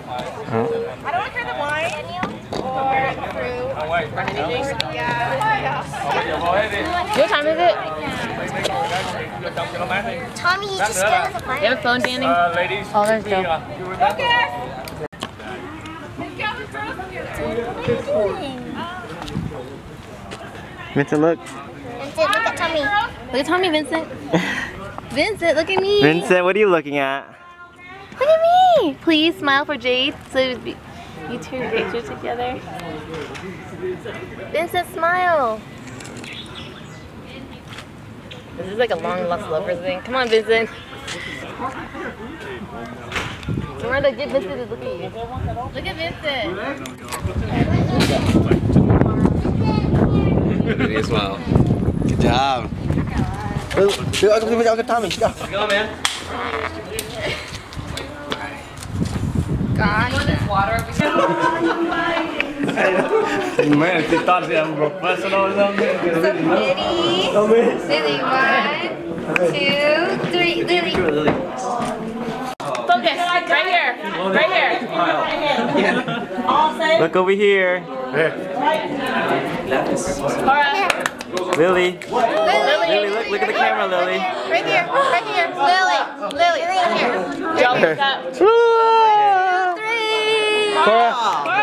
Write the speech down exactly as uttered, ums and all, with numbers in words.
I don't want to hear the wine or fruit or anything. Yeah. What time is it? Tommy, you just scared of the fire. You have a phone, Danny? Uh, ladies, oh, there's we, no. uh, Okay. Vincent, look. Vincent, look at Tommy. Look at Tommy, Vincent. Vincent, look at me. Vincent, what are you looking at? Look at me. Please smile for Jade so it would be, you two pictures together. Vincent, smile. This is like a long lost lovers thing. Come on, Vincent. Miranda, get Vincent to look at you. Look at Vincent. Give me a smile. Good job. Dude, I'll give it to Tommy. Go. Go, man. Gosh, this water Man, she thought she was professional or something. So pretty. Lily, one, two, three. Lily. Focus. Right here. Right here. Look over here. Cora. Lily. Lily. Lily, look, look at the camera, Lily. Right here. Right here. Lily. Lily. Right here. Jump. Cora. Three. Cora.